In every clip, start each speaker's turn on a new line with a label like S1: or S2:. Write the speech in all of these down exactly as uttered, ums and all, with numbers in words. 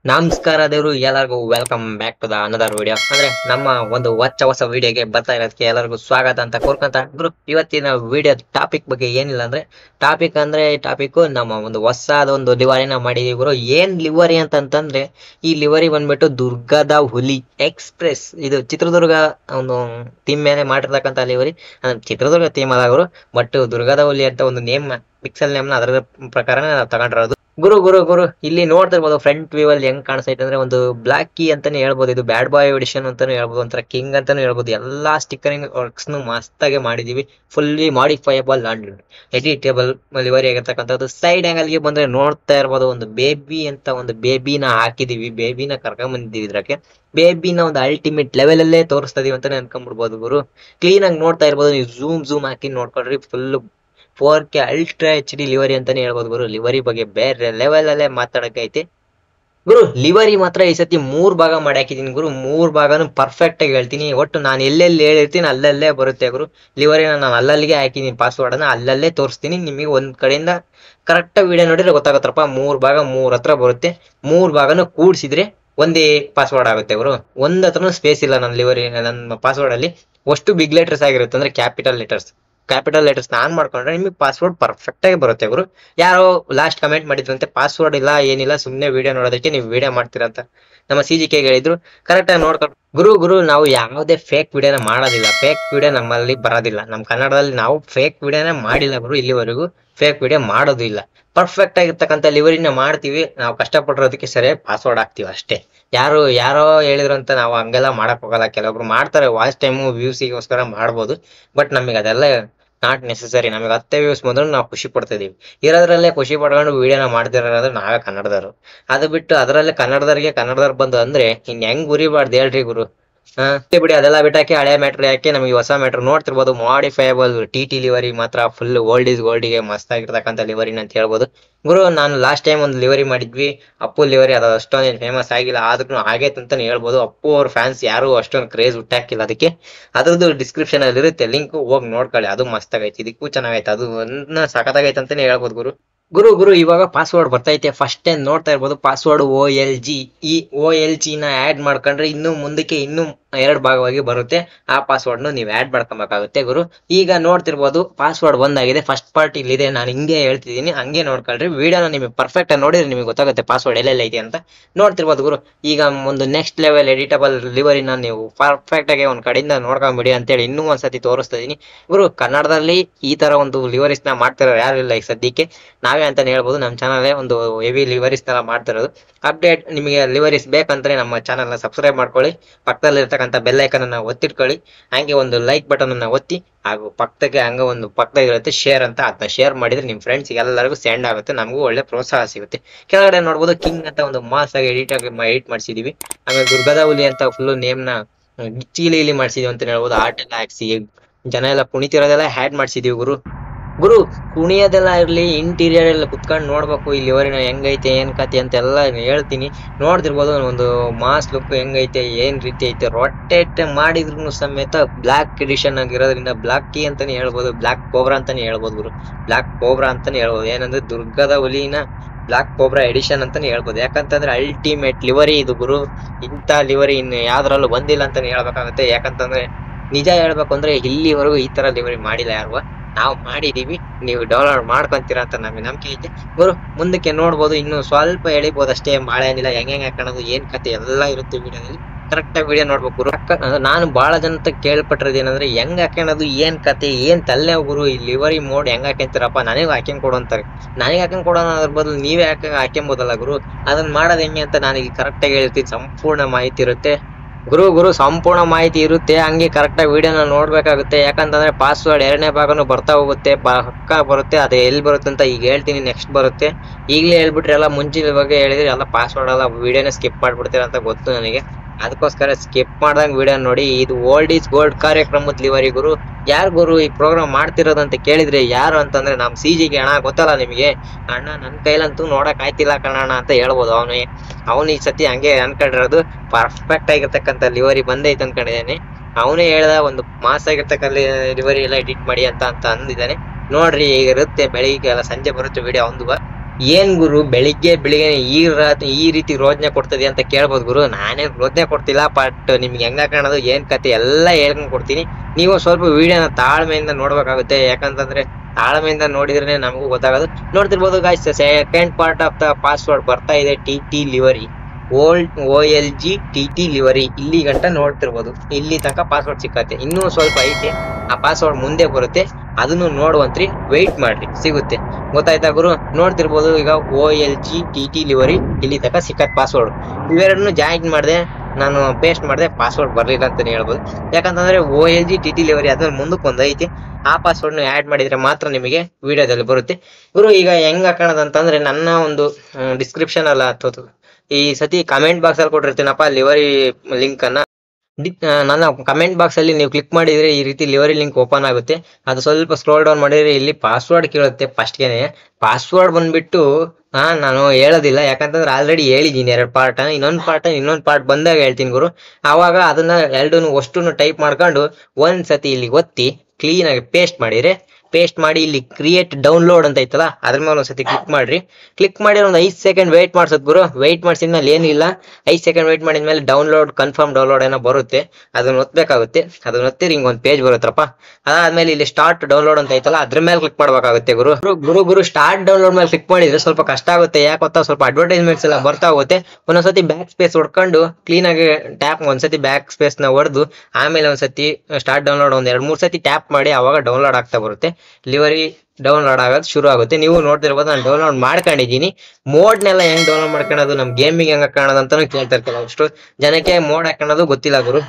S1: ನಮಸ್ಕಾರ ದೇವರು ಎಲ್ಲರಿಗೂ welcome back to the another video. ಅಂದ್ರೆ ನಮ್ಮ ಒಂದು ಹೊಚ್ಚ ಹೊಸ ವಿಡಿಯೋಗೆ ಬರ್ತಾ ಇರೋದಕ್ಕೆ ಎಲ್ಲರಿಗೂ ಸ್ವಾಗತ ಅಂತ ಕೋರ್ಕೊಂತ ಗುರು. ಇವತ್ತಿನ ವಿಡಿಯೋ ಟಾಪಿಕ್ ಬಗ್ಗೆ ಏನಿಲ್ಲ ಅಂದ್ರೆ ಟಾಪಿಕ್ ಅಂದ್ರೆ ಟಾಪಿಕ್ ನಮ್ಮ ಒಂದು ಹೊಸದ ಒಂದು ಲಿವರಿನ ಮಾಡಿದೀವಿ ಗುರು. ಏನ್ ಲಿವರಿ ಅಂತಂತಂದ್ರೆ ಈ ಲಿವರಿ ಬಂದ್ಬಿಟ್ಟು ದುರ್ಗದ ಹುಲಿ ಎಕ್ಸ್ಪ್ರೆಸ್. ಇದು ಚಿತ್ರದುರ್ಗ ಒಂದು ಥೀಮ್ ಮೇಲೆ ಮಾಡಿರ್ತಕ್ಕಂಥ ಲಿವರಿ. ಚಿತ್ರದುರ್ಗ ಥೀಮ್ ಅದ ಗುರು, ಬಟ್ ದುರ್ಗದ ಹುಲಿ ಅಂತ ಒಂದು ನೇಮ್ ಪಿಕ್ಸೆಲ್ ನೇಮ್ ನ ಅದರ ಪ್ರಕಾರ ನಾವು ತಗೊಂಡಿರೋದು ಗುರು ಗುರು ಗುರು ಇಲ್ಲಿ ನೋಡ್ತಿರ್ಬೋದು ಫ್ರಂಟ್ ವ್ಯೂ ಅಲ್ಲಿ ಹೆಂಗ್ ಕಾಣಿಸ್ತೈತೆ ಅಂದ್ರೆ ಒಂದು ಬ್ಲಾಕ್ ಕೀ ಅಂತಾನೆ ಹೇಳ್ಬೋದು. ಇದು ಬ್ಯಾಡ್ ಬಾಯ್ ಎಡಿಷನ್ ಅಂತಾನೆ ಹೇಳ್ಬೋದು, ಒಂಥರ ಕಿಂಗ್ ಅಂತಾನೆ ಹೇಳ್ಬೋದು. ಎಲ್ಲಾ ಸ್ಟಿಕ್ಕರಿಂಗ್ ವರ್ಕ್ಸ್ ನು ಮಸ್ತಾಗಿ ಮಾಡಿದೀವಿ, fully modifiable and editable livery ಆಗಿರ್ತಕ್ಕಂಥದ್ದು. ಸೈಡ್ ಆಂಗಲ್ ಗೆ ಬಂದ್ರೆ ನೋಡ್ತಾ ಇರ್ಬೋದು ಒಂದು ಬೇಬಿ ಅಂತ ಒಂದು ಬೇಬಿನ ಹಾಕಿದೀವಿ, ಬೇಬಿನ ಕರ್ಕೊಂಡ್ ಬಂದಿದ್ದೀವಿ. ಇದ್ರಕ್ಕೆ ಬೇಬಿನ ಒಂದು ಅಲ್ಟಿಮೇಟ್ ಲೆವೆಲ್ ಅಲ್ಲೇ ತೋರಿಸ್ತಾ ಇದೀವಿ ಅಂತಾನೆ ಅನ್ಕೊಂಡ್ಬಿಡ್ಬೋದು ಗುರು. ಕ್ಲೀನ್ ಆಗಿ ನೋಡ್ತಾ ಇರ್ಬೋದು ನೀವು, ಝೂಮ್ ಝೂಮ್ ಹಾಕಿ ನೋಡ್ಕೊಳ್ರಿ. Full four K ultra H D livery ಅಂತಾನೆ ಹೇಳ್ಬೋದು ಗುರು. ಲಿವರಿ ಬಗ್ಗೆ ಬೇರೆ ಲೆವೆಲ್ ಅಲ್ಲೇ ಮಾತಾಡಕೈತಿ ಗುರು. ಲಿವರಿ ಮಾತ್ರ ಈ ಸತಿ ಮೂರ್ ಭಾಗ ಮಾಡಿ ಹಾಕಿದೀನಿ ಗುರು. ಮೂರ್ ಭಾಗನು ಪರ್ಫೆಕ್ಟ್ ಆಗಿ ಹೇಳ್ತೀನಿ. ಒಟ್ಟು ನಾನು ಎಲ್ಲೆಲ್ಲಿ ಹೇಳಿರ್ತೀನಿ ಅಲ್ಲಲ್ಲೇ ಬರುತ್ತೆ ಗುರು. ಲಿವರಿನ ನಾನು ಅಲ್ಲಲ್ಲಿಗೆ ಹಾಕಿದೀನಿ, ಪಾಸ್ವರ್ಡ್ ಅನ್ನ ಅಲ್ಲಲ್ಲೇ ತೋರಿಸ್ತೀನಿ. ನಿಮಗೆ ಒಂದ್ ಕಡೆಯಿಂದ ಕರೆಕ್ಟ್ ವಿಡಿಯೋ ನೋಡಿದ್ರೆ ಗೊತ್ತಾಗತ್ತಪ್ಪ. ಮೂರ್ ಭಾಗ ಮೂರ್ ಹತ್ರ ಬರುತ್ತೆ. ಮೂರ್ ಭಾಗನು ಕೂಡ್ಸಿದ್ರೆ ಒಂದೇ ಪಾಸ್ವರ್ಡ್ ಆಗುತ್ತೆ ಗುರು. ಒಂದ್ ಹತ್ರನು ಸ್ಪೇಸ್ ಇಲ್ಲ ನನ್ನ ಲಿವರಿ ನನ್ನ ಪಾಸ್ವರ್ಡ್ ಅಲ್ಲಿ. ಅಷ್ಟು ಬಿಗ್ ಲೆಟರ್ಸ್ ಆಗಿರುತ್ತೆ, ಅಂದ್ರೆ ಕ್ಯಾಪಿಟಲ್ ಲೆಟರ್ಸ್ ಕ್ಯಾಪಿಟಲ್ ಲೆಟರ್ಸ್ ನಾನ್ ಮಾಡ್ಕೊಂಡ್ರೆ ನಿಮಗೆ ಪಾಸ್ವರ್ಡ್ ಪರ್ಫೆಕ್ಟ್ ಆಗಿ ಬರುತ್ತೆ ಗುರು. ಯಾರೋ ಲಾಸ್ಟ್ ಕಮೆಂಟ್ ಮಾಡಿದ್ರಂತೆ ಪಾಸ್ವರ್ಡ್ ಇಲ್ಲ ಏನಿಲ್ಲ, ಸುಮ್ನೆ ವಿಡಿಯೋ ನೋಡೋದಕ್ಕೆ ನೀವು ವಿಡಿಯೋ ಮಾಡ್ತೀರಂತ ನಮ್ಮ ಸಿ ಜಿ ಕೆ ಹೇಳಿದ್ರು. ಕರೆಕ್ಟ್ ಆಗಿ ನೋಡ್ಕೊಂಡು ಗುರು ಗುರು ನಾವು ಯಾವುದೇ ಫೇಕ್ ವಿಡಿಯೋನ ಮಾಡೋದಿಲ್ಲ. ಫೇಕ್ ವಿಡಿಯೋ ನಮ್ಮಲ್ಲಿ ಬರೋದಿಲ್ಲ. ನಮ್ಮ ಕನ್ನಡದಲ್ಲಿ ನಾವು ಫೇಕ್ ವಿಡಿಯೋನೇ ಮಾಡಿಲ್ಲ ಗುರು. ಇಲ್ಲಿವರೆಗೂ ಫೇಕ್ ವಿಡಿಯೋ ಮಾಡೋದು ಇಲ್ಲ. ಪರ್ಫೆಕ್ಟ್ ಆಗಿರ್ತಕ್ಕಂಥ ಲಿವರಿನ ಮಾಡ್ತೀವಿ. ನಾವು ಕಷ್ಟಪಟ್ಟಿರೋದಕ್ಕೆ ಸರಿಯಾಗಿ ಪಾಸ್ವರ್ಡ್ ಹಾಕ್ತಿವಿ ಅಷ್ಟೇ. ಯಾರು ಯಾರೋ ಹೇಳಿದ್ರು ಅಂತ ನಾವು ಹಂಗೆಲ್ಲ ಮಾಡಕ್ ಹೋಗಲ್ಲ. ಕೆಲವೊಬ್ರು ಮಾಡ್ತಾರೆ, ವಾಚ್ ಟೈಮು ವ್ಯೂಸಿಗೋಸ್ಕರ ಮಾಡ್ಬೋದು, ಬಟ್ ನಮಗೆ ಅದೆಲ್ಲ ನಾಟ್ ನೆಸೆಸರಿ. ನಮಗೆ ಹತ್ತೆ ವ್ಯೂಸ್ ಬಂದ್ರು ನಾವು ಖುಷಿ ಪಡ್ತಿದೀವಿ. ಇರೋದ್ರಲ್ಲೇ ಖುಷಿ ಪಡ್ಕೊಂಡು ವಿಡಿಯೋನ ಮಾಡ್ತಿರೋದ್ರೆ ನಾವೇ ಕನ್ನಡದವರು. ಅದು ಬಿಟ್ಟು ಅದರಲ್ಲೇ ಕನ್ನಡದವ್ರಿಗೆ ಕನ್ನಡದವ್ರು ಬಂದು ಅಂದ್ರೆ ಇನ್ ಹೆಂಗ್ ಉರಿಬಾರ್ದು ಹೇಳ್ರಿ ಗುರು. ಹಾ ಬಿಡಿ, ಅದೆಲ್ಲ ಬಿಟ್ಟಾಕಿ ಹಳೆ ಮ್ಯಾಟ್ರ್ ಯಾಕೆ ನಮಗೆ ಹೊಸ ಮ್ಯಾಟ್ರ್ ನೋಡ್ತಿರ್ಬೋದು. ಮಾಡಿಫೈಯಬಲ್ ಟಿ ಟಿ ಲಿವರಿ ಮಾತ್ರ ಫುಲ್ ಓಲ್ಡ್ ಇಸ್ ಗೋಲ್ಡಿಗೆ ಮಸ್ತ್ ಆಗಿರ್ತಕ್ಕಂಥ ಲಿವರಿನ ಅಂತ ಹೇಳ್ಬೋದು ಗುರು. ನಾನು ಲಾಸ್ಟ್ ಟೈಮ್ ಒಂದು ಲಿವರಿ ಮಾಡಿದ್ವಿ, ಅಪ್ಪು ಲಿವರಿ. ಅದು ಅಷ್ಟೊಂದೇನು ಫೇಮಸ್ ಆಗಿಲ್ಲ, ಆದ್ರೂ ಆಗೈತೆ ಅಂತಾನೆ ಹೇಳ್ಬೋದು. ಅಪ್ಪು ಅವ್ರ ಫ್ಯಾನ್ಸ್ ಯಾರು ಅಷ್ಟೊಂದು ಕ್ರೇಜ್ ಹುಟ್ಟಾಕಿಲ್ಲ ಅದಕ್ಕೆ. ಅದ್ರದ್ದು ಡಿಸ್ಕ್ರಿಪ್ಷನ್ ಅಲ್ಲಿ ಇರುತ್ತೆ ಲಿಂಕ್, ಹೋಗಿ ನೋಡ್ಕೊಳ್ಳಿ. ಅದು ಮಸ್ತ್ ಆಗೈತೆ, ಇದಕ್ಕೂ ಚೆನ್ನಾಗೈತೆ. ಅದು ಒಂದ್ ಸಖತ್ತಾಗೈತೆ ಅಂತಾನೆ ಹೇಳ್ಬೋದು ಗುರು. ಗುರು ಗುರು ಇವಾಗ ಪಾಸ್ವರ್ಡ್ ಬರ್ತೈತೆ. ಫಸ್ಟ್ ಟೈಮ್ ನೋಡ್ತಾ ಇರ್ಬೋದು ಪಾಸ್ವರ್ಡ್ ಓ ಎಲ್ ಜಿ. ಈ ಓ ಎಲ್ ಜಿ ನ ಆಡ್ ಮಾಡ್ಕೊಂಡ್ರೆ ಇನ್ನು ಮುಂದಕ್ಕೆ ಇನ್ನು ಎರಡು ಭಾಗವಾಗಿ ಬರುತ್ತೆ. ಆ ಪಾಸ್ವರ್ಡ್ ನು ನೀವು ಆಡ್ ಮಾಡ್ಕೊಬೇಕಾಗುತ್ತೆ ಗುರು. ಈಗ ನೋಡ್ತಿರ್ಬೋದು ಪಾಸ್ವರ್ಡ್ ಒಂದಾಗಿದೆ, ಫಸ್ಟ್ ಪಾರ್ಟ್ ಇಲ್ಲಿದೆ. ನಾನು ಹಿಂಗೆ ಹೇಳ್ತಿದ್ದೀನಿ, ಹಂಗೆ ನೋಡ್ಕೊಳ್ರಿ. ವಿಡಿಯೋನ ನಿಮಗೆ ಪರ್ಫೆಕ್ಟ್ ಆಗಿ ನೋಡಿದ್ರೆ ನಿಮಗೆ ಗೊತ್ತಾಗುತ್ತೆ ಪಾಸ್ವರ್ಡ್ ಎಲ್ಲೆಲ್ಲ ಐತೆ ಅಂತ. ನೋಡ್ತಿರ್ಬೋದು ಗುರು. ಈಗ ಒಂದು ನೆಕ್ಸ್ಟ್ ಲೆವೆಲ್ ಎಡಿಟಬಲ್ ಲಿವರಿನ ನೀವು ಪರ್ಫೆಕ್ಟ್ ಆಗಿ ಒಂದ್ ಕಡೆಯಿಂದ ನೋಡ್ಕೊಂಬಿಡಿ ಅಂತೇಳಿ ಇನ್ನೂ ಒಂದ್ಸತಿ ತೋರಿಸ್ತಾ ಇದೀನಿ ಗುರು. ಕನ್ನಡದಲ್ಲಿ ಈ ತರ ಒಂದು ಲಿವರೀಸ್ ನ ಮಾಡ್ತಿರೋ ಯಾರು ಇಲ್ಲ ಈಗ ಸದ್ಯಕ್ಕೆ, ನಾವೇ ಅಂತಾನೆ ಹೇಳ್ಬೋದು. ನಮ್ಮ ಚಾನಲ್ ಒಂದು ಹೆವಿ ಲಿವರೀಸ್ ತರ ಮಾಡ್ತಿರೋದು. ಅಪ್ಡೇಟ್ ನಿಮಗೆ ಲಿವರೀಸ್ ಬೇಕಂದ್ರೆ ನಮ್ಮ ಚಾನಲ್ ನ ಸಬ್ಸ್ಕ್ರೈಬ್ ಮಾಡ್ಕೊಳ್ಳಿ, ಪಕ್ಕದಲ್ಲಿ ಇರ್ತಕ್ಕಂಥ ಬೆಲ್ ಐಕನ್ ಅನ್ನ ಒತ್ತಿಟ್ಕೊಳ್ಳಿ, ಹಂಗೆ ಒಂದು ಲೈಕ್ ಬಟನ್ ಅನ್ನ ಒತ್ತಿ, ಹಾಗೂ ಪಕ್ಕಕ್ಕೆ ಹಂಗ ಒಂದು ಪಕ್ಕದಾಗಿರುತ್ತೆ ಶೇರ್ ಅಂತ, ಅದನ್ನ ಶೇರ್ ಮಾಡಿದ್ರೆ ನಿಮ್ ಫ್ರೆಂಡ್ಸ್ ಎಲ್ಲರಿಗೂ ಸೆಂಡ್ ಆಗುತ್ತೆ, ನಮಗೂ ಒಳ್ಳೆ ಪ್ರೋತ್ಸಾಹ ಸಿಗುತ್ತೆ. ಕೆಳಗಡೆ ನೋಡ್ಬೋದು ಕಿಂಗ್ ಅಂತ ಒಂದು ಮಾಸ್ ಆಗಿ ಎಡಿಟ್ ಆಗಿ ಎಡಿಟ್ ಮಾಡಿಸಿದೀವಿ. ಆಮೇಲೆ ದುರ್ಗದ ಹುಲಿ ಅಂತ ಫುಲ್ ನೇಮ್ ನ ಚೀಲಿ ಇಲ್ಲಿ ಮಾಡಿಸಿದೀವಿ ಅಂತ ಹೇಳ್ಬೋದು. ಆರ್ಟ್ ಎಲ್ಲ ಹಾಕ್ಸಿ ಜನ ಎಲ್ಲ ಕುಣಿತಿರೋದೆಲ್ಲ ಹ್ಯಾಡ್ ಮಾಡಿಸಿದೀವಿ ಗುರು. ಗುರು ಕುಣಿಯೋದೆಲ್ಲ ಇರ್ಲಿ, ಇಂಟೀರಿಯರ್ ಎಲ್ಲ ಕುತ್ಕೊಂಡು ನೋಡ್ಬೇಕು ಈ ಲಿವರಿನ ಹೆಂಗೈತೆ ಏನ್ ಕತೆ ಅಂತ ಎಲ್ಲ ಹೇಳ್ತೀನಿ. ನೋಡ್ತಿರ್ಬೋದು ಒಂದು ಮಾಸ್ ಲುಕ್ ಹೆಂಗೈತೆ, ಏನ್ ರೀತಿ ಐತೆ. ರೊಟೇಟ್ ಮಾಡಿದ್ರು ಸಮೇತ ಬ್ಲಾಕ್ ಎಡಿಷನ್ ಆಗಿರೋದ್ರಿಂದ ಬ್ಲಾಕ್ ಕೀ ಅಂತಾನೆ ಹೇಳ್ಬೋದು, ಬ್ಲಾಕ್ ಕೋಬ್ರಾ ಅಂತಾನೆ ಹೇಳ್ಬೋದು ಗುರು. ಬ್ಲಾಕ್ ಕೋಬ್ರಾ ಅಂತಾನೆ ಹೇಳ್ಬೋದು. ಏನಂದ್ರೆ ದುರ್ಗದ ಹುಲಿನ ಬ್ಲಾಕ್ ಕೋಬ್ರಾ ಎಡಿಷನ್ ಅಂತಾನೆ ಹೇಳ್ಬೋದು. ಯಾಕಂತಂದ್ರೆ ಅಲ್ಟಿಮೇಟ್ ಲಿವರಿ ಇದು ಗುರು. ಇಂಥ ಲಿವರಿ ಇನ್ನು ಯಾವ್ದ್ರಲ್ಲೂ ಬಂದಿಲ್ಲ ಅಂತಾನೆ ಹೇಳ್ಬೇಕಾಗುತ್ತೆ. ಯಾಕಂತಂದ್ರೆ ನಿಜ ಹೇಳ್ಬೇಕು ಅಂದ್ರೆ ಇಲ್ಲಿವರೆಗೂ ಈ ತರ ಲಿವರಿ ಮಾಡಿಲ್ಲ ಯಾರು. ನಾವು ಮಾಡಿದೀವಿ, ನೀವು ಡೌನ್ಲೋಡ್ ಮಾಡ್ಕೊಂತೀರಾ ಅಂತ ನಮಗೆ ನಂಬಿಕೆ ಐತೆ ಗುರು. ಮುಂದಕ್ಕೆ ನೋಡ್ಬೋದು, ಇನ್ನು ಸ್ವಲ್ಪ ಎಳಿಬೋದು ಅಷ್ಟೇ. ಬಾಳೆ ಏನಿಲ್ಲ, ಹೆಂಗ್ ಹೆಂಗ್ ಹಾಕೋದು ಏನ್ ಕತೆ ಎಲ್ಲ ಇರುತ್ತೆ ವಿಡಿಯೋದಲ್ಲಿ. ಕರೆಕ್ಟ್ ಆಗಿ ವಿಡಿಯೋ ನೋಡ್ಬೇಕು ಗುರು. ನಾನು ಬಹಳ ಜನ ಕೇಳ್ಪಟ್ಟಿರೋದು ಏನಂದ್ರೆ ಹೆಂಗ್ ಹಾಕೋದು ಏನ್ ಕತೆ ಏನ್ ತಲೆ ಗುರು, ಈ ಲಿವರಿ ಮೋಡ್ ಹೆಂಗ್ ಹಾಕೊಂತೀರಪ್ಪ, ನನಗೆ ಹಾಕೊಂಡ್ ಕೊಡು ಅಂತಾರೆ. ನನಗೆ ಹಾಕೊಂಡ್ ಕೊಡೋಣ ಅದ್ರ ಬದಲು ನೀವೇ ಹಾಕ ಹಾಕೊಂಬೋದಲ್ಲ ಗುರು. ಅದನ್ನ ಮಾಡೋದ್ ಹೆಂಗೆ ಅಂತ ನಾನು ಈಗ ಕರೆಕ್ಟ್ ಆಗಿ ಹೇಳ್ತೀನಿ. ಸಂಪೂರ್ಣ ಮಾಹಿತಿ ಇರುತ್ತೆ ಗುರು. ಗುರು ಸಂಪೂರ್ಣ ಮಾಹಿತಿ ಇರುತ್ತೆ, ಹಂಗೆ ಕರೆಕ್ಟ್ ಆಗಿ ವಿಡಿಯೋನ ನೋಡ್ಬೇಕಾಗುತ್ತೆ. ಯಾಕಂತಂದ್ರೆ ಪಾಸ್ವರ್ಡ್ ಎರಡನೇ ಭಾಗನು ಬರ್ತಾ ಹೋಗುತ್ತೆ, ಪಕ್ಕ ಬರುತ್ತೆ. ಅದು ಎಲ್ಲಿ ಬರುತ್ತೆ ಅಂತ ಈಗ ಹೇಳ್ತೀನಿ, ನೆಕ್ಸ್ಟ್ ಬರುತ್ತೆ. ಈಗಲೇ ಹೇಳ್ಬಿಟ್ರೆ ಎಲ್ಲ ಮುಂಚಿನ ಬಗ್ಗೆ ಹೇಳಿದ್ರೆ ಎಲ್ಲ ಪಾಸ್ವರ್ಡ್ ಎಲ್ಲ ವಿಡಿಯೋನ ಸ್ಕಿಪ್ ಮಾಡ್ಬಿಡ್ತೀರ ಅಂತ ಗೊತ್ತು ನನಗೆ. ಅದಕ್ಕೋಸ್ಕರ ಸ್ಕಿಪ್ ಮಾಡ್ದಂಗ್ ವಿಡಿಯೋ ನೋಡಿ. ಇದು ಓಲ್ಡ್ ಈಸ್ ಗೋಲ್ಡ್ ಕಾರ್ಯಕ್ರಮದ ಲಿವರಿ ಗುರು. ಯಾರು ಗುರು ಈ ಪ್ರೋಗ್ರಾಮ್ ಮಾಡ್ತಿರೋದು ಅಂತ ಕೇಳಿದ್ರೆ ಯಾರು ಅಂತಂದ್ರೆ ನಮ್ ಸಿ ಜಿಗೆ ಅಣ್ಣ, ಗೊತ್ತಲ್ಲ ನಿಮಗೆ ಅಣ್ಣ. ನನ್ ಕೈಲಂತೂ ನೋಡಕ್ ಆಯ್ತಿಲ್ಲ ಕಣಣ್ಣ ಅಂತ ಹೇಳ್ಬೋದು. ಅವನು ಅವನು ಈ ಸತಿ ಹಂಗೆ ಅನ್ಕೊಂಡಿರೋದು. ಪರ್ಫೆಕ್ಟ್ ಆಗಿರ್ತಕ್ಕಂಥ ಲಿವರಿ ಬಂದೈತೆ ಅನ್ಕೊಂಡಿದ್ದಾನೆ. ಅವನೇ ಹೇಳ್ದ ಒಂದು ಮಾಸ್ ಆಗಿರ್ತಕ್ಕಂಥ ಲಿವರಿ ಎಲ್ಲ ಎಡಿಟ್ ಮಾಡಿ ಅಂತ ಅಂತ ಅಂದಿದ್ದಾನೆ. ನೋಡ್ರಿ ಈಗ ಇರುತ್ತೆ, ಬೆಳಿಗ್ಗೆ ಎಲ್ಲ ಸಂಜೆ ಬರುತ್ತೆ ವಿಡಿಯೋ. ಒಂದು ಏನ್ ಗುರು ಬೆಳಿಗ್ಗೆ ಬೆಳಿಗ್ಗೆ ಈ ರಾತ್ರಿ ಈ ರೀತಿ ರೋದನೆ ಕೊಡ್ತದೆ ಅಂತ ಕೇಳ್ಬೋದು ಗುರು. ನಾನೇ ರೋದನೆ ಕೊಡ್ತಿಲ್ಲ, ಬಟ್ ನಿಮ್ಗೆ ಹೆಂಗ ಕಾಣೋದು ಏನ್ ಕತೆ ಎಲ್ಲ ಹೇಳ್ಕೊಂಡ್ ಕೊಡ್ತೀನಿ. ನೀವು ಸ್ವಲ್ಪ ವಿಡಿಯೋನ ತಾಳ್ಮೆಯಿಂದ ನೋಡ್ಬೇಕಾಗುತ್ತೆ, ಯಾಕಂತಂದ್ರೆ ತಾಳ್ಮೆಯಿಂದ ನೋಡಿದ್ರೆ ನಮಗೂ ಗೊತ್ತಾಗೋದು. ನೋಡ್ತಿರ್ಬೋದು guys, second part of the password ಬರ್ತಾ ಇದೆ, T T livery old O L G T T livery. ಇಲ್ಲಿ ಗಂಟ ನೋಡ್ತಿರ್ಬೋದು, ಇಲ್ಲಿ ತನಕ ಪಾಸ್ವರ್ಡ್ ಸಿಕ್ಕತ್ತೆ. ಇನ್ನೂ ಸ್ವಲ್ಪ ಐತೆ, ಆ ಪಾಸ್ವರ್ಡ್ ಮುಂದೆ ಬರುತ್ತೆ, ಅದನ್ನು ನೋಡುವಂತ್ರಿ ವೆಯ್ಟ್ ಮಾಡ್ರಿ, ಸಿಗುತ್ತೆ. ಗೊತ್ತಾಯ್ತಾ ಗುರು? ನೋಡ್ತಿರ್ಬೋದು ಈಗ O L G T T livery ಇಲ್ಲಿ ತನಕ ಸಿಕ್ಕತ್ ಪಾಸ್ವರ್ಡ್. ಇವೆರಡನ್ನು ಜಾಯಿನ್ ಮಾಡಿದೆ, ನಾನು ಪೇಸ್ಟ್ ಮಾಡಿದೆ, ಪಾಸ್ವರ್ಡ್ ಬರಲಿಲ್ಲ ಅಂತಾನೆ ಹೇಳ್ಬೋದು. ಯಾಕಂತಂದ್ರೆ O L G T T livery ಅದ್ರ ಮುಂದಕ್ಕೆ ಒಂದು ಐತಿ, ಆ ಪಾಸ್ವರ್ಡ್ನ ಆ್ಯಡ್ ಮಾಡಿದ್ರೆ ಮಾತ್ರ ನಿಮಗೆ ವಿಡಿಯೋದಲ್ಲಿ ಬರುತ್ತೆ ಗುರು. ಈಗ ಹೆಂಗ್ ಹಾಕೋಣದಂತಂದ್ರೆ ನನ್ನ ಒಂದು ಡಿಸ್ಕ್ರಿಪ್ಷನ್ ಅಲ್ಲ ಅಥವಾ ಈ ಸತಿ ಕಮೆಂಟ್ ಬಾಕ್ಸ್ ಅಲ್ಲಿ ಕೊಟ್ಟಿರ್ತೀನಪ್ಪ ಲಿವರಿ ಲಿಂಕ್ ಅನ್ನ. ನನ್ನ ಕಮೆಂಟ್ ಬಾಕ್ಸ್ ಅಲ್ಲಿ ನೀವು ಕ್ಲಿಕ್ ಮಾಡಿದ್ರೆ ಈ ರೀತಿ ಲಿವರಿ ಲಿಂಕ್ ಓಪನ್ ಆಗುತ್ತೆ. ಅದು ಸ್ವಲ್ಪ ಸ್ಕ್ರೋಲ್ ಡೌನ್ ಮಾಡಿದ್ರೆ ಇಲ್ಲಿ ಪಾಸ್ವರ್ಡ್ ಕೇಳುತ್ತೆ. ಫಸ್ಟ್ಗೆನೆ ಪಾಸ್ವರ್ಡ್ ಬಂದ್ಬಿಟ್ಟು ಹಾ ನಾನು ಹೇಳೋದಿಲ್ಲ, ಯಾಕಂತಂದ್ರೆ ಆಲ್ರೆಡಿ ಹೇಳಿದ್ದೀನಿ ಎರಡು ಪಾರ್ಟ್. ಇನ್ನೊಂದು ಪಾರ್ಟ್ ಇನ್ನೊಂದು ಪಾರ್ಟ್ ಬಂದಾಗ ಹೇಳ್ತೀನಿ ಗುರು. ಆವಾಗ ಅದನ್ನ ಎರಡೂ ಅಷ್ಟು ಟೈಪ್ ಮಾಡ್ಕೊಂಡು ಒಂದ್ ಸತಿ ಇಲ್ಲಿ ಒತ್ತಿ ಕ್ಲೀನ್ ಆಗಿ ಪೇಸ್ಟ್ ಮಾಡಿದ್ರೆ, ಪೇಸ್ಟ್ ಮಾಡಿ ಇಲ್ಲಿ ಕ್ರಿಯೇಟ್ ಡೌನ್ಲೋಡ್ ಅಂತ ಐತಲ್ಲ ಅದ್ರ ಮೇಲೆ ಒಂದ್ಸತಿ ಕ್ಲಿಕ್ ಮಾಡ್ರಿ. ಕ್ಲಿಕ್ ಮಾಡಿ ಒಂದು ಐದು ಸೆಕೆಂಡ್ ವೇಟ್ ಮಾಡ್ಸೋದು ಗುರು. ವೆಯ್ಟ್ ಮಾಡಿಸಿದ್ಮೇಲೆ ಏನಿಲ್ಲ, ಐದು ಸೆಕೆಂಡ್ ವೇಟ್ ಮಾಡಿದ್ಮೇಲೆ ಡೌನ್ಲೋಡ್ ಕನ್ಫರ್ಮ್ ಡೌನ್ಲೋಡ್ ಏನೋ ಬರುತ್ತೆ, ಅದನ್ನ ಒತ್ತಬೇಕಾಗುತ್ತೆ. ಅದನ್ನ ಒತ್ತಿರಿ ಹಿಂಗ್ ಒಂದು ಪೇಜ್ ಬರುತ್ತಪ್ಪ. ಅದಾದ್ಮೇಲೆ ಇಲ್ಲಿ ಸ್ಟಾರ್ಟ್ ಡೌನ್ಲೋಡ್ ಅಂತ ಐತಲ್ಲ ಅದ್ರ ಮೇಲೆ ಕ್ಲಿಕ್ ಮಾಡ್ಬೇಕಾಗುತ್ತೆ ಗುರು. ಗುರು ಗುರು ಸ್ಟಾರ್ಟ್ ಡೌನ್ಲೋಡ್ ಮೇಲೆ ಕ್ಲಿಕ್ ಮಾಡಿದ್ರೆ ಸ್ವಲ್ಪ ಕಷ್ಟ ಆಗುತ್ತೆ, ಯಾಕೆ ಗೊತ್ತಾ, ಸ್ವಲ್ಪ ಅಡ್ವರ್ಟೈಸ್ಮೆಂಟ್ಸ್ ಎಲ್ಲ ಬರ್ತಾ ಹೋಗುತ್ತೆ. ಒಂದೊಂದ್ಸತಿ ಬ್ಯಾಕ್ ಸ್ಪೇಸ್ ಹೊಡ್ಕೊಂಡು ಕ್ಲೀನ್ ಆಗಿ ಟ್ಯಾಪ್ ಒಂದ್ಸತಿ ಬ್ಯಾಕ್ ಸ್ಪೇಸ್ ನ ಹೊಡೆದು ಆಮೇಲೆ ಒಂದ್ಸತಿ ಸ್ಟಾರ್ಟ್ ಡೌನ್ಲೋಡ್ ಒಂದ್ ಎರಡ್ ಮೂರ್ ಸತಿ ಟ್ಯಾಪ್ ಮಾಡಿ ಅವಾಗ ಡೌನ್ಲೋಡ್ ಆಗ್ತಾ ಬರುತ್ತೆ. ಲಿವರಿ ಡೌನ್ಲೋಡ್ ಆಗೋದು ಶುರು ಆಗುತ್ತೆ. ನೀವು ನೋಡ್ತಿರ್ಬೋದು, ನಾನು ಡೌನ್ಲೋಡ್ ಮಾಡ್ಕೊಂಡಿದ್ದೀನಿ. ಮೋಡ್ನೆಲ್ಲ ಹೆಂಗ್ ಡೌನ್ಲೋಡ್ ಮಾಡ್ಕೊಳ್ಳೋದು, ನಮ್ ಗೇಮಿಂಗ್ ಹೆಂಗ್ ಹಾಕೋಣದು ಅಂತಾನು ಕೇಳ್ತಾ ಇರ್ತಾರೆ. ಅಷ್ಟು ಜನಕ್ಕೆ ಮೋಡ್ ಹಾಕೋಣದು ಗೊತ್ತಿಲ್ಲ ಗುರು.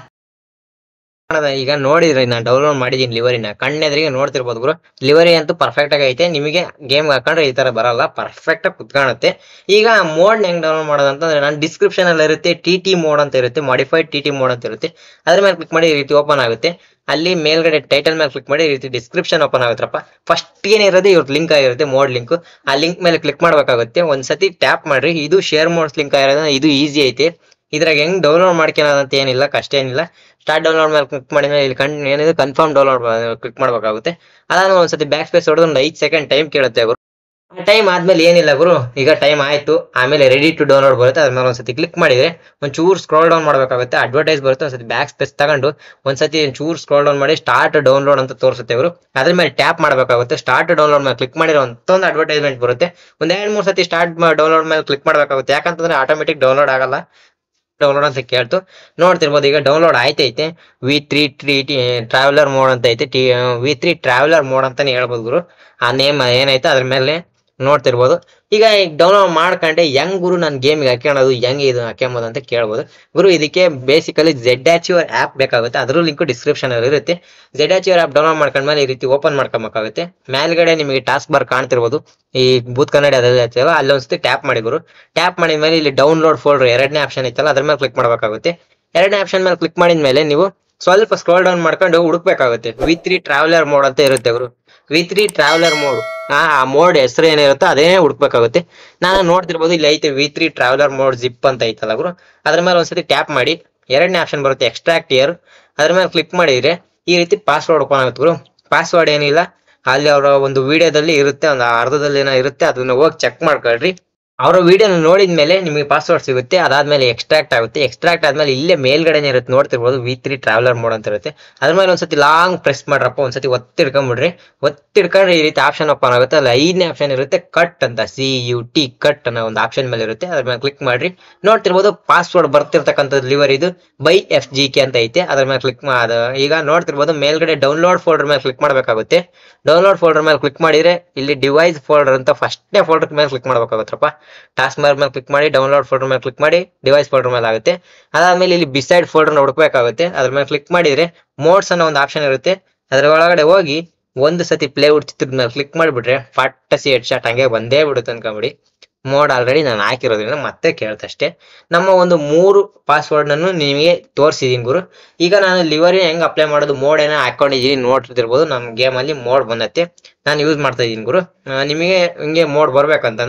S1: ಈಗ ನೋಡಿದ್ರಿ ನಾನು ಡೌನ್ಲೋಡ್ ಮಾಡಿದೀನಿ ಲಿವರಿನ, ಕಣ್ಣೆದ್ರಿಗೆ ನೋಡ್ತಿರ್ಬೋದು ಗುರು. ಲಿವರಿ ಅಂತೂ ಪರ್ಫೆಕ್ಟ್ ಆಗಿ ಐತೆ. ನಿಮಗೆ ಗೇಮ್ ಹಾಕೊಂಡ್ರೆ ಈ ತರ ಬರಲ್ಲ, ಪರ್ಫೆಕ್ಟ್ ಆಗಿ ಕುತ್ಕಾಣುತ್ತೆ. ಈಗ ಮೋಡ್ ಹೆಂಗ್ ಡೌನ್ಲೋಡ್ ಮಾಡೋದು ಅಂತಂದ್ರೆ ನಾನು ಡಿಸ್ಕ್ರಿಪ್ಷನ್ ಅಲ್ಲಿ ಇರುತ್ತೆ, ಟಿ ಟಿ ಮೋಡ್ ಅಂತ ಇರುತ್ತೆ, ಮಾಡಿಫೈಡ್ ಟಿ ಟಿ ಮೋಡ್ ಅಂತ ಇರುತ್ತೆ. ಅದ್ರ ಮೇಲೆ ಕ್ಲಿಕ್ ಮಾಡಿ ಈ ರೀತಿ ಓಪನ್ ಆಗುತ್ತೆ. ಅಲ್ಲಿ ಮೇಲ್ಗಡೆ ಟೈಟಲ್ ಮೇಲೆ ಕ್ಲಿಕ್ ಮಾಡಿ ಈ ರೀತಿ ಡಿಸ್ಕ್ರಿಪ್ಷನ್ ಓಪನ್ ಆಗುತ್ತಪ್ಪ. ಫಸ್ಟ್ ಏನಿರೋದು ಇವ್ರದ್ದು ಲಿಂಕ್ ಆಗಿರುತ್ತೆ, ಮೋಡ್ ಲಿಂಕ್. ಆ ಲಿಂಕ್ ಮೇಲೆ ಕ್ಲಿಕ್ ಮಾಡ್ಬೇಕಾಗುತ್ತೆ. ಒಂದ್ಸತಿ ಟ್ಯಾಪ್ ಮಾಡ್ರಿ. ಇದು ಶೇರ್ ಮೋಡ್ಸ್ ಲಿಂಕ್ ಆಗಿರೋದು, ಇದು ಈಸಿ ಐತೆ. ಇದ್ರಾಗ ಹೆಂಗ್ ಡೌನ್ಲೋಡ್ ಮಾಡ್ಕೊಳ್ಳೋದಂತ ಏನಿಲ್ಲ, ಕಷ್ಟ ಏನಿಲ್ಲ. ಸ್ಟಾರ್ಟ್ ಡೌನ್ಲೋಡ್ ಮೇಲೆ ಕ್ಲಿಕ್ ಮಾಡಿದ್ರೆ ಇಲ್ಲಿ ಕಣ್ ಏನಿದೆ ಕನ್ಫರ್ಮ್ ಡೌನ್ಲೋಡ್ ಕ್ಲಿಕ್ ಮಾಡ್ಬೇಕಾಗುತ್ತೆ. ಅದಾದ್ಮೇಲೆ ಒಂದ್ಸತಿ ಬ್ಯಾಕ್ ಸ್ಪೇಸ್ ಹೊಡೆದು ಒಂದು ಐದು ಸೆಕೆಂಡ್ ಟೈಮ್ ಕೇಳುತ್ತೆ ಗುರು. ಆ ಟೈಮ್ ಆದ್ಮೇಲೆ ಏನಿಲ್ಲ ಗುರು, ಈಗ ಟೈಮ್ ಆಯ್ತು. ಆಮೇಲೆ ರೆಡಿ ಟು ಡೌನ್ಲೋಡ್ ಬರುತ್ತೆ. ಅದ್ಮೇಲೆ ಒಂದ್ಸತಿ ಕ್ಲಿಕ್ ಮಾಡಿದ್ರೆ ಒಂಚೂರು ಸ್ಕ್ರೋಲ್ ಡೌನ್ ಮಾಡ್ಬೇಕಾಗುತ್ತೆ, ಅಡ್ವರ್ಟೈಸ್ ಬರುತ್ತೆ. ಒಂದ್ಸತಿ ಬ್ಯಾಕ್ ಸ್ಪೇಸ್ ತಗೊಂಡು ಒಂದ್ಸತಿ ಚೂರು ಸ್ಕ್ರೋಲ್ ಡೌನ್ ಮಾಡಿ ಸ್ಟಾರ್ಟ್ ಡೌನ್ಲೋಡ್ ಅಂತ ತೋರಿಸುತ್ತೆ ಗುರು. ಅದ್ರ ಮೇಲೆ ಟ್ಯಾಪ್ ಮಾಡ್ಬೇಕಾಗುತ್ತೆ. ಸ್ಟಾರ್ಟ್ ಡೌನ್ಲೋಡ್ ಮೇಲೆ ಕ್ಲಿಕ್ ಮಾಡಿರೋ ಒಂದು ಅಡ್ವರ್ಟೈಸ್ಮೆಂಟ್ ಬರುತ್ತೆ. ಒಂದ್ ಎರಡ್ ಮೂರ್ ಸತಿ ಸ್ಟಾರ್ಟ್ ಡೌನ್ಲೋಡ್ ಮೇಲೆ ಕ್ಲಿಕ್ ಮಾಡ್ಬೇಕಾಗುತ್ತೆ, ಯಾಕಂತಂದ್ರೆ ಆಟೋಮೆಟಿಕ್ ಡೌನ್ಲೋಡ್ ಆಗಲ್ಲ, ಡೌನ್ಲೋಡ್ ಅಂತ ಕೇಳ್ತು. ನೋಡ್ತಿರ್ಬೋದು ಈಗ ಡೌನ್ಲೋಡ್ ಆಯ್ತೈತೆ. V three T traveller mode ಅಂತ ಐತೆ, T V three traveller mode ಅಂತಾನೆ ಹೇಳ್ಬೋದು ಗುರು. ಆ ನೇಮ್ ಏನೈತೆ ಅದ್ರ ಮೇಲೆ ನೋಡ್ತಿರ್ಬೋದು. ಈಗ ಈಗ ಡೌನ್ಲೋಡ್ ಮಾಡ್ಕೊಂಡೆ ಹೆಂಗ್ ಗುರು ನಾನು ಗೇಮಿಗೆ ಹಾಕ್ಯಣದು, ಹೆಂಗೆ ಇದು ಹಾಕ್ಯಂಬೋದು ಅಂತ ಕೇಳ್ಬೋದು ಗುರು. ಇದಕ್ಕೆ basically ZArchiver app ಬೇಕಾಗುತ್ತೆ, ಅದ್ರ ಲಿಂಕು ಡಿಸ್ಕ್ರಿಪ್ಷನ್ ಅಲ್ಲಿ ಇರುತ್ತೆ. ZArchiver app download ಮಾಡ್ಕೊಂಡ್ಮೇಲೆ ಈ ರೀತಿ ಓಪನ್ ಮಾಡ್ಕೊಬೇಕಾಗುತ್ತೆ. ಮೇಲ್ಗಡೆ ನಿಮಗೆ ಟಾಸ್ಕ್ ಬಾರ್ ಕಾಣ್ತಿರ್ಬೋದು, ಈ ಬೂತ್ ಕನ್ನಡ ಅದೆಲ್ಲ ಐತಲ್ಲ, ಅಲ್ಲಿ ಒಂದ್ಸತಿ ಟ್ಯಾಪ್ ಮಾಡಿ ಗುರು. ಟ್ಯಾಪ್ ಮಾಡಿದ ಮೇಲೆ ಇಲ್ಲಿ ಡೌನ್ಲೋಡ್ ಫೋಲ್ಡರ್ ಎರಡನೇ ಆಪ್ಷನ್ ಐತಲ್ಲ ಅದ್ರ ಮೇಲೆ ಕ್ಲಿಕ್ ಮಾಡ್ಬೇಕಾಗುತ್ತೆ. ಎರಡನೇ ಆಪ್ಷನ್ ಮೇಲೆ ಕ್ಲಿಕ್ ಮಾಡಿದ ಮೇಲೆ ನೀವು ಸ್ವಲ್ಪ ಸ್ಕ್ರೋಲ್ ಡೌನ್ ಮಾಡ್ಕೊಂಡು ಹುಡುಕ್ಬೇಕಾಗುತ್ತೆ. ವಿ ತ್ರೀ ಟ್ರಾವೆಲರ್ ಮೋಡ್ ಅಂತ ಇರುತ್ತೆ ಗುರು. ವಿ ತ್ರೀ ಟ್ರಾವೆಲರ್ ಮೋಡ್, ಆ ಮೋಡ್ ಹೆಸರು ಏನಿರುತ್ತೋ ಅದೇ ಹುಡುಕ್ಬೇಕಾಗುತ್ತೆ. ನಾನು ನೋಡ್ತಿರ್ಬೋದು ಇಲ್ಲಿ ಐತೆ V three traveller mode zip ಅಂತ ಐತಲ್ಲ ಗುರು. ಅದ್ರ ಮೇಲೆ ಒಂದ್ಸತಿ ಟ್ಯಾಪ್ ಮಾಡಿ ಎರಡನೇ ಆಪ್ಷನ್ ಬರುತ್ತೆ ಎಕ್ಸ್ಟ್ರಾಕ್ಟ್ ಇಯರ್, ಅದ್ರ ಮೇಲೆ ಕ್ಲಿಕ್ ಮಾಡಿದ್ರೆ ಈ ರೀತಿ ಪಾಸ್ವರ್ಡ್ ಓಪನ್ ಆಗುತ್ತೆ ಗುರು. ಪಾಸ್ವರ್ಡ್ ಏನಿಲ್ಲ, ಅಲ್ಲಿ ಅವರ ಒಂದು ವಿಡಿಯೋದಲ್ಲಿ ಇರುತ್ತೆ, ಒಂದು ಅರ್ಧದಲ್ಲಿ ಏನೋ ಇರುತ್ತೆ, ಅದನ್ನ ಹೋಗಿ ಚೆಕ್ ಮಾಡ್ಕೊಳ್ರಿ. ಅವರ ವಿಡಿಯೋನ ನೋಡಿದ್ಮೇಲೆ ನಿಮಗೆ ಪಾಸ್ವರ್ಡ್ ಸಿಗುತ್ತೆ. ಅದಾದ್ಮೇಲೆ ಎಕ್ಸ್ಟ್ರಾಕ್ಟ್ ಆಗುತ್ತೆ. ಎಕ್ಸ್ಟ್ರಾಕ್ಟ್ ಆದ್ಮೇಲೆ ಇಲ್ಲೇ ಮೇಲ್ಗಡೆನೆ ಇರುತ್ತೆ, ನೋಡ್ತಿರ್ಬೋದು ವಿ ತ್ರೀ ಟ್ರಾವೆಲರ್ ಮೋಡ್ ಅಂತ ಇರುತ್ತೆ. ಅದ್ರ ಮೇಲೆ ಒಂದ್ಸತಿ ಲಾಂಗ್ ಪ್ರೆಸ್ ಮಾಡ್ರಪ್ಪ, ಒಂದ್ಸತಿ ಒತ್ತಿಡ್ಕೊಂಡ್ಬಿಡ್ರಿ. ಒತ್ತಿಡ್ಕೊಂಡ್ರೆ ಈ ರೀತಿ ಆಪ್ಷನ್ ಓಪನ್ ಆಗುತ್ತೆ. ಅಲ್ಲಿ ಐದನೇ ಆಪ್ಷನ್ ಇರುತ್ತೆ, ಕಟ್ ಅಂತ, ಸಿ ಯು ಟಿ ಕಟ್ ಅನ್ನೋ ಒಂದು ಆಪ್ಷನ್ ಮೇಲೆ ಇರುತ್ತೆ. ಅದ್ರ ಮೇಲೆ ಕ್ಲಿಕ್ ಮಾಡ್ರಿ. ನೋಡ್ತಿರ್ಬೋದು ಪಾಸ್ವರ್ಡ್ ಬರ್ತಿರ್ತಕ್ಕಂಥದ್ದು ಲಿವರ್ ಇದು ಬೈ ಎಫ್ ಜಿ ಕೆ ಅಂತ ಐತೆ. ಅದ್ರ ಮೇಲೆ ಕ್ಲಿಕ್ ಮಾಡ. ಈಗ ನೋಡ್ತಿರ್ಬೋದು ಮೇಲ್ಗಡೆ ಡೌನ್ಲೋಡ್ ಫೋಲ್ಡರ್ ಮೇಲೆ ಕ್ಲಿಕ್ ಮಾಡ್ಬೇಕಾಗುತ್ತೆ. ಡೌನ್ಲೋಡ್ ಫೋಲ್ಡರ್ ಮೇಲೆ ಕ್ಲಿಕ್ ಮಾಡಿದ್ರೆ ಇಲ್ಲಿ ಡಿವೈಸ್ ಫೋಲ್ಡರ್ ಅಂತ ಫಸ್ಟ್ನೇ ಫೋಲ್ಡರ್ ಮೇಲೆ ಕ್ಲಿಕ್ ಮಾಡ್ಬೇಕಾಗುತ್ತಪ್ಪ. ಟಾಸ್ಕ್ ಬಾರ್ ಮೇಲೆ ಕ್ಲಿಕ್ ಮಾಡಿ ಡೌನ್ಲೋಡ್ ಫೋಲ್ಡರ್ ಮೇಲೆ ಕ್ಲಿಕ್ ಮಾಡಿ ಡಿವೈಸ್ ಫೋಲ್ಡರ್ ಮೇಲೆ ಆಗುತ್ತೆ. ಅದಾದ್ಮೇಲೆ ಇಲ್ಲಿ ಬಿಸೈಡ್ ಫೋಲ್ಡರ್ ಹುಡುಕ್ಬೇಕಾಗುತ್ತೆ. ಅದ್ರ ಮೇಲೆ ಕ್ಲಿಕ್ ಮಾಡಿದ್ರೆ ಮೋಡ್ಸ್ ಅನ್ನೋ ಒಂದು ಆಪ್ಷನ್ ಇರುತ್ತೆ. ಅದ್ರ ಒಳಗಡೆ ಹೋಗಿ ಒಂದು ಸತಿ ಪ್ಲೇವುಡ್ ಚಿತ್ರದ ಮೇಲೆ ಕ್ಲಿಕ್ ಮಾಡಿಬಿಟ್ರೆ ಪಟ್ಟಸಿ ಹೆಡ್ ಶಾಟ್ ಹಂಗೆ ಬಂದೇ ಬಿಡುತ್ತೆ ಅನ್ಕೊಂಬಿಡಿ. ಮೋಡ್ ಆಲ್ರೆಡಿ ನಾನು ಹಾಕಿರೋದ್ರಿಂದ ಮತ್ತೆ ಕೇಳ್ತಷ್ಟೇ. ನಮ್ಮ ಒಂದು ಮೂರು ಪಾಸ್ವರ್ಡ್ ನನ್ನು ನಿಮಗೆ ತೋರಿಸಿದೀನಿ ಗುರು. ಈಗ ನಾನು ಲಿವರಿ ಹೆಂಗ್ ಅಪ್ಲೈ ಮಾಡೋದು ಮೋಡ್ ಏನೋ ಹಾಕೊಂಡಿದ್ದೀನಿ, ನೋಡ್ತಿರ್ಬೋದು ನಮ್ಮ ಗೇಮ್ ಅಲ್ಲಿ ಮೋಡ್ ಬಂದತ್ತೆ. ನಾನು ಯೂಸ್ ಮಾಡ್ತಾ ಇದ್ದೀನಿ ಗುರು. ನಿಮಗೆ ಹಿಂಗೆ ಮೋಡ್ ಬರ್ಬೇಕಂತಂದ್ರೆ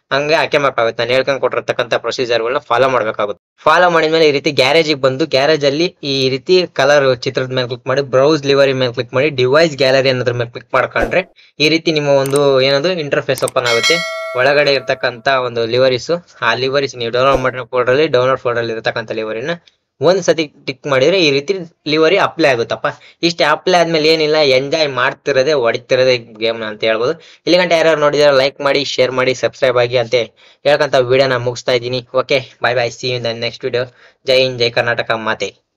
S1: ಹಂಗೆ ಹಾಕೆ ಮಾಡ್ಬೇಕಾಗುತ್ತೆ. ನಾನು ಹೇಳ್ಕೊಂಡ್ ಕೊಟ್ಟಿರ್ತಕ್ಕಂಥ ಪ್ರೊಸೀಜರ್ಗಳನ್ನ ಫಾಲೋ ಮಾಡ್ಬೇಕಾಗುತ್ತೆ. ಫಾಲೋ ಮಾಡಿದ್ಮೇಲೆ ಈ ರೀತಿ ಗ್ಯಾರೇಜಿಗೆ ಬಂದು ಗ್ಯಾರೇಜ್ ಅಲ್ಲಿ ಈ ರೀತಿ ಕಲರ್ ಚಿತ್ರದ ಮೇಲೆ ಕ್ಲಿಕ್ ಮಾಡಿ ಬ್ರೌಸ್ ಲಿವರಿ ಮೇಲೆ ಕ್ಲಿಕ್ ಮಾಡಿ ಡಿವೈಸ್ ಗ್ಯಾಲರಿ ಅನ್ನೋದ್ರ ಮೇಲೆ ಕ್ಲಿಕ್ ಮಾಡ್ಕೊಂಡ್ರೆ ಈ ರೀತಿ ನಿಮ್ಮ ಒಂದು ಏನದು ಇಂಟರ್ಫೇಸ್ ಓಪನ್ ಆಗುತ್ತೆ. ಒಳಗಡೆ ಇರ್ತಕ್ಕಂಥ ಒಂದು ಲಿವರೀಸ್, ಆ ಲಿವರೀಸ್ ನೀವು ಡೌನ್ಲೋಡ್ ಮಾಡಿರೋ ಫೋಲ್ಡರ್ ಅಲ್ಲಿ ಡೌನ್ಲೋಡ್ ಫೋಲ್ಡರ್ ಅಲ್ಲಿ ಇರ್ತಕ್ಕಂಥ ಲಿವರಿನ ಒಂದ್ ಸತಿ ಟಿಕ್ ಮಾಡಿದ್ರೆ ಈ ರೀತಿ ಲಿವರಿ ಅಪ್ಲೈ ಆಗುತ್ತಪ್ಪ. ಇಷ್ಟೇ ಅಪ್ಲೈ ಆದ್ಮೇಲೆ ಏನಿಲ್ಲ, ಎಂಜಾಯ್ ಮಾಡ್ತಿರೋದೆ ಹೊಡಿತಿರೋದೆ ಗೇಮ್ ಅಂತ ಹೇಳ್ಬೋದು. ಇಲ್ಲಿ ಗಂಟೆ ಯಾರು ನೋಡಿದಾರೆ ಲೈಕ್ ಮಾಡಿ, ಶೇರ್ ಮಾಡಿ, ಸಬ್ಸ್ಕ್ರೈಬ್ ಆಗಿ ಅಂತ ಹೇಳ್ಕಂತ ವಿಡಿಯೋನ ಮುಗಿಸ್ತಾ ಇದ್ದೀನಿ. Okay, bye bye, see you in the next video. ಜೈ ಹಿಂದ್, ಜೈ ಕರ್ನಾಟಕ ಮಾತೆ.